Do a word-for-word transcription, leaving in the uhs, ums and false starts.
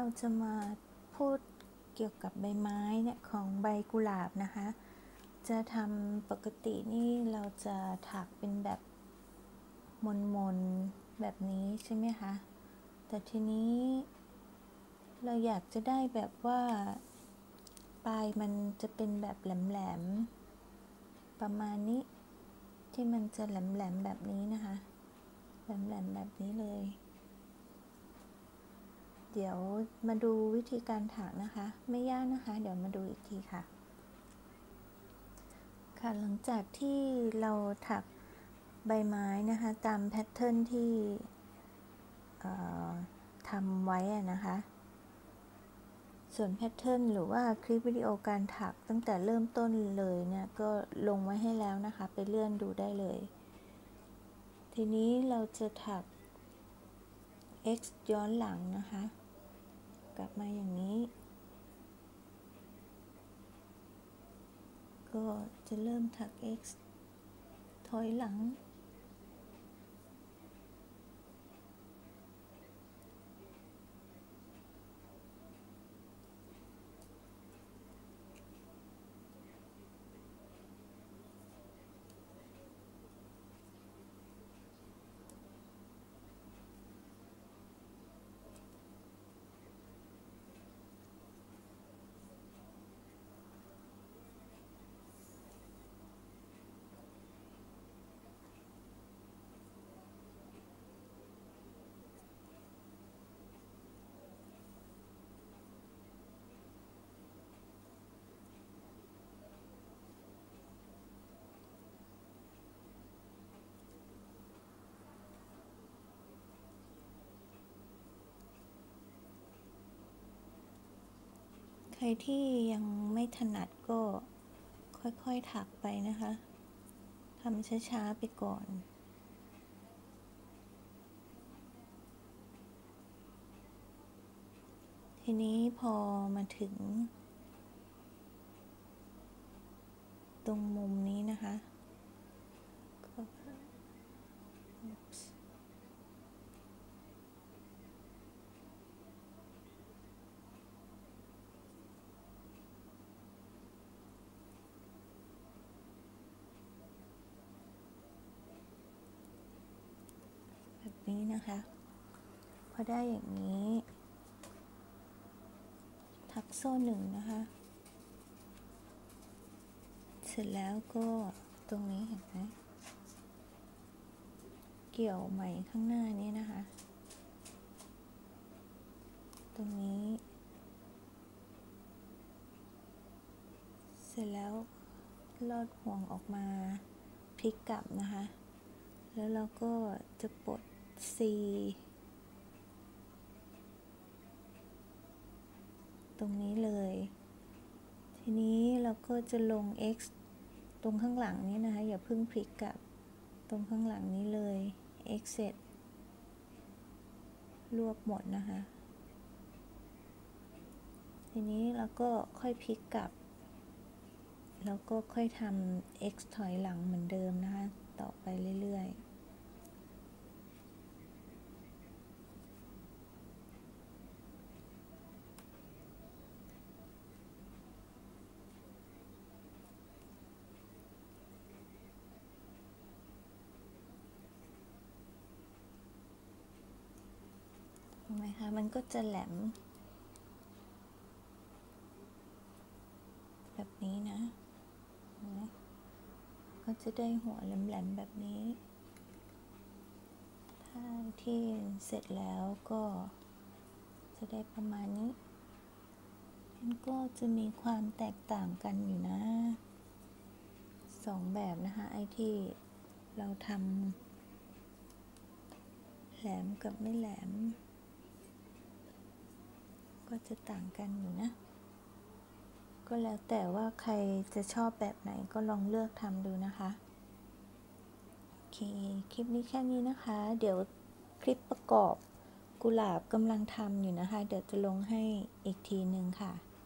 จะมาพูดเกี่ยวกับใบไม้เนี่ยของใบกุหลาบนะคะจะทำปกตินี่เราจะถักเป็นแบบมนๆแบบนี้ใช่ไหมคะแต่ทีนี้เราอยากจะได้แบบว่าปลายมันจะเป็นแบบแหลมๆประมาณนี้ที่มันจะแหลมๆแบบนี้นะคะแหลมๆแบบนี้เลยเดี๋ยวมาดูวิธีการถักนะคะไม่ยากนะคะเดี๋ยวมาดูอีกทีค่ะค่ะหลังจากที่เราถักใบไม้นะคะตามแพทเทิร์นที่ทำไว้นะคะส่วนแพทเทิร์นหรือว่าคลิปวิดีโอการถักตั้งแต่เริ่มต้นเลยเนี่ยก็ลงไว้ให้แล้วนะคะไปเลื่อนดูได้เลยทีนี้เราจะถัก x ย้อนหลังนะคะกลับมาอย่างนี้ก็จะเริ่มถัก x ถอยหลังใครที่ยังไม่ถนัดก็ค่อยๆถักไปนะคะทำช้าๆไปก่อนทีนี้พอมาถึงตรงมุมนี้นะคะก็แบบนี้นะคะพอได้อย่างนี้ถักโซ่หนึ่งนะคะเสร็จแล้วก็ตรงนี้เห็นไหมเกี่ยวไหมข้างหน้านี้นะคะตรงนี้เสร็จแล้วลอดห่วงออกมาพลิกกลับนะคะแล้วเราก็จะปลด C ตรงนี้เลยทีนี้เราก็จะลง x ตรงข้างหลังนี้นะคะอย่าเพิ่งพลิกกลับตรงข้างหลังนี้เลย x เสร็จรวบหมดนะคะทีนี้เราก็ค่อยพลิกกลับแล้วก็ค่อยทำ x ถอยหลังเหมือนเดิมนะคะต่อไปเรื่อยๆเห็นไหมคะมันก็จะแหลมแบบนี้นะก็จะได้หัวแหลมๆแบบนี้ถ้าที่เสร็จแล้วก็จะได้ประมาณนี้มันก็จะมีความแตกต่างกันอยู่นะสองแบบนะคะไอ้ที่เราทำแหลมกับไม่แหลมก็จะต่างกันอยู่นะก็แล้วแต่ว่าใครจะชอบแบบไหนก็ลองเลือกทำดูนะคะโอเคคลิปนี้แค่นี้นะคะเดี๋ยวคลิปประกอบกุหลาบกำลังทำอยู่นะคะเดี๋ยวจะลงให้อีกทีหนึ่งค่ะ